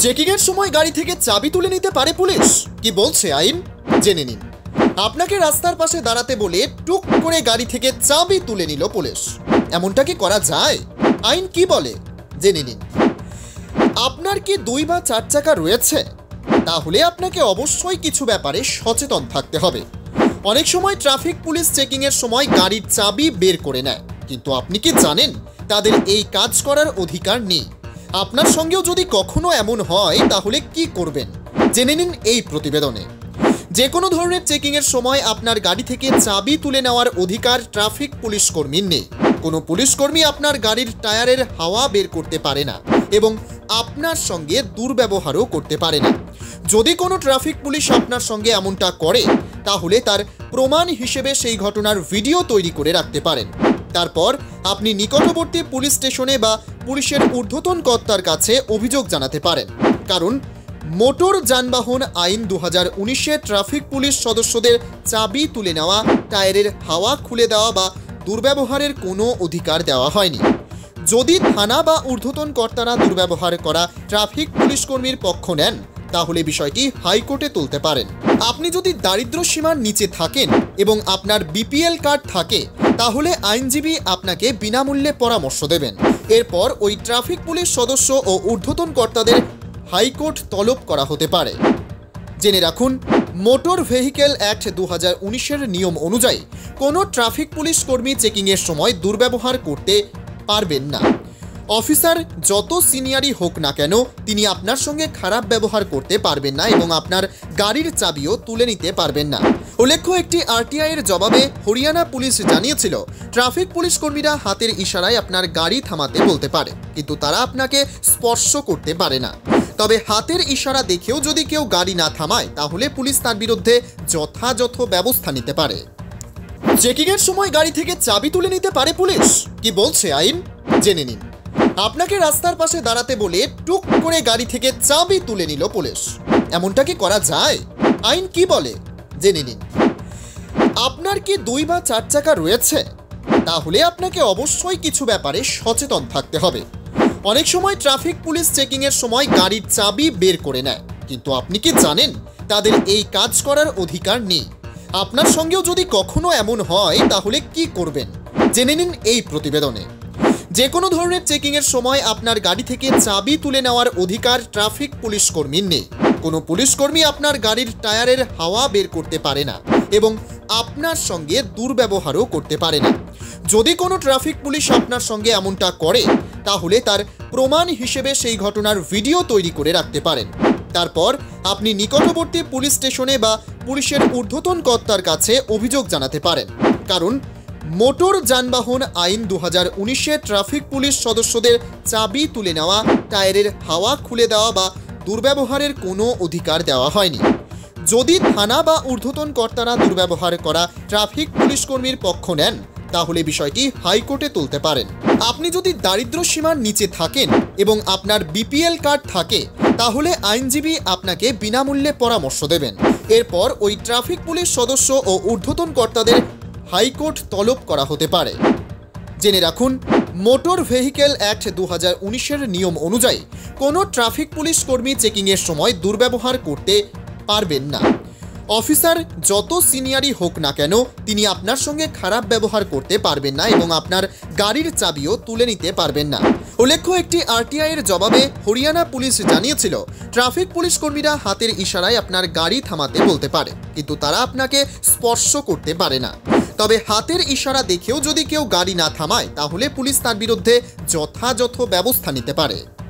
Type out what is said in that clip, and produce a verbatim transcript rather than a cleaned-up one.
Checking এর সময় গাড়ি থেকে চাবি তুলে নিতে পারে পুলিশ। কি বলছে আইন জেনে নিন। আপনাকে রাস্তার পাশে দাঁড়াতে বলে টুক করে গাড়ি থেকে চাবি তুলে নিল পুলিশ, এমনটা কি করা যায়? আইন কি বলে জেনে নিন। আপনার কি দুই বা চার চাকা রয়েছে? তাহলে আপনাকে অবশ্যই কিছু ব্যাপারে সচেতন থাকতে হবে। অনেক সময় ট্রাফিক পুলিশ চেকিং এর সময় গাড়ির চাবি বের করে নেয়, কিন্তু আপনি কি জানেন তাদের এই কাজ করার অধিকার নেই। আপনার সঙ্গেও যদি কখনো এমন হয় তাহলে কি করবেন জেনে নিন এই প্রতিবেদনে। যে কোনো ধরনের চেকিং এর সময় আপনার গাড়ি থেকে চাবি তুলে নেওয়ার অধিকার ট্রাফিক পুলিশ কর্মীর নেই। কোনো পুলিশ কর্মী আপনার গাড়ির টায়ারের হাওয়া বের করতে পারে না এবং আপনার সঙ্গে দুর্ব্যবহারও করতে পারে না। যদি কোনো ট্রাফিক পুলিশ আপনার সঙ্গে এমনটা করে তাহলে তার প্রমাণ হিসেবে সেই ঘটনার ভিডিও তৈরি করে রাখতে পারেন। তারপর আপনি নিকটবর্তী পুলিশ স্টেশনে বা পুলিশের ঊর্ধ্বতন কর্তার কাছে অভিযোগ জানাতে পারেন। কারণ মোটর যানবাহন আইন দু হাজার উনিশে ট্রাফিক পুলিশ সদস্যদের চাবি তুলে নেওয়া, টায়ারের হাওয়া খুলে দেওয়া বা দুর্ব্যবহারের কোনো অধিকার দেওয়া হয়নি। যদি থানা বা ঊর্ধ্বতন কর্তারা দুর্ব্যবহার করা ট্রাফিক পুলিশ কর্মীর পক্ষ নেন তাহলে বিষয়টি হাইকোর্টে তুলতে পারেন। আপনি যদি দারিদ্র সীমার নিচে থাকেন এবং আপনার বিপিএল কার্ড থাকে তাহলে আইনজীবী আপনাকে বিনামূল্যে পরামর্শ দেবেন। এরপর ওই ট্রাফিক পুলিশ সদস্য ও ঊর্ধ্বতন কর্তাদের হাইকোর্ট তলব করা হতে পারে। জেনে রাখুন, মোটর ভেহিকেল অ্যাক্ট দু হাজার উনিশের নিয়ম অনুযায়ী কোনো ট্রাফিক পুলিশ কর্মী চেকিংয়ের সময় দুর্ব্যবহার করতে পারবেন না। অফিসার যত সিনিয়রই হোক না কেন তিনি আপনার সঙ্গে খারাপ ব্যবহার করতে পারবেন না এবং আপনার গাড়ির চাবিও তুলে নিতে পারবেন না। উল্লেখ্য, একটি আরটিআই এর জবাবে হরিয়ানা পুলিশ জানিয়েছিল ট্রাফিক পুলিশ কর্মীরা হাতের ইশারায় আপনার গাড়ি থামাতে বলতে পারে, কিন্তু তারা আপনাকে স্পর্শ করতে পারে না। তবে হাতের ইশারা দেখেও যদি কেউ গাড়ি না থামায় তাহলে পুলিশ তার বিরুদ্ধে যথাযথ ব্যবস্থা নিতে পারে। চেকিং এর সময় গাড়ি থেকে চাবি তুলে নিতে পারে পুলিশ। কি বলছে আইন জেনে নিন। আপনাকে রাস্তার পাশে দাঁড়াতে বলে টুক করে গাড়ি থেকে চাবি তুলে নিল পুলিশ, এমনটা কি করা যায়? আইন কি বলে জেনে নিন। আপনার কি দুই বা চার চাকা রয়েছে? তাহলে আপনাকে অবশ্যই কিছু ব্যাপারে সচেতন থাকতে হবে। অনেক সময় ট্রাফিক পুলিশ চেকিং এর সময় গাড়ির চাবি বের করে নেয়, কিন্তু আপনি কি জানেন তাদের এই কাজ করার অধিকার নেই। আপনার সঙ্গেও যদি কখনো এমন হয় তাহলে কি করবেন জেনে নিন এই প্রতিবেদনে। যে কোনো ধরনের চেকিং এর সময় আপনার গাড়ি থেকে চাবি তুলে নেওয়ার অধিকার ট্রাফিক পুলিশ কর্মীর নেই। কোনো পুলিশ কর্মী আপনার গাড়ির টায়ারের হাওয়া বের করতে পারে না এবং আপনার সঙ্গে দুর্ব্যবহারও করতে পারে না। যদি কোনো ট্রাফিক পুলিশ আপনার সঙ্গে এমনটা করে তাহলে তার প্রমাণ হিসেবে সেই ঘটনার ভিডিও তৈরি করে রাখতে পারেন। তারপর আপনি নিকটবর্তী পুলিশ স্টেশনে বা পুলিশের ঊর্ধ্বতন কর্তার কাছে অভিযোগ জানাতে পারেন। কারণ মোটর যানবাহন আইন দু হাজার উনিশে ট্রাফিক পুলিশ সদস্যদের চাবি তুলে নেওয়া, টায়ারের হাওয়া খুলে দেওয়া বা দুর্ব্যবহারের কোনো অধিকার দেওয়া হয়নি। যদি থানা বা ঊর্ধ্বতন কর্তারা দুর্ব্যবহার করা ট্রাফিক পুলিশ কর্মীর পক্ষ নেন তাহলে বিষয়টি হাইকোর্টে তুলতে পারেন। আপনি যদি দারিদ্র সীমার নিচে থাকেন এবং আপনার বিপিএল কার্ড থাকে তাহলে আইনজীবী আপনাকে বিনামূল্যে পরামর্শ দেবেন। এরপর ওই ট্রাফিক পুলিশ সদস্য ও ঊর্ধ্বতন কর্তাদের হাইকোর্ট তলব করা হতে পারে। জেনে রাখুন, মোটর ভেহিকেল অ্যাক্ট দু হাজার উনিশের নিয়ম অনুযায়ী কোনো ট্রাফিক পুলিশ কর্মী চেকিং এর সময় দুর্ব্যবহার করতে পারবেন না। অফিসার যত সিনিয়রই হোক না কেন তিনি আপনার সঙ্গে খারাপ ব্যবহার করতে পারবেন না এবং আপনার গাড়ির চাবিও তুলে নিতে পারবেন না। উল্লেখ্য, একটি আরটিআই এর জবাবে হরিয়ানা পুলিশ জানিয়েছিল ট্রাফিক পুলিশ কর্মীরা হাতের ইশারায় আপনার গাড়ি থামাতে বলতে পারে, কিন্তু তারা আপনাকে স্পর্শ করতে পারে না। তবে হাতের ইশারা দেখেও যদি কেউ গাড়ি না থামায় তাহলে পুলিশ তার বিরুদ্ধে যথাযথ ব্যবস্থা নিতে পারে।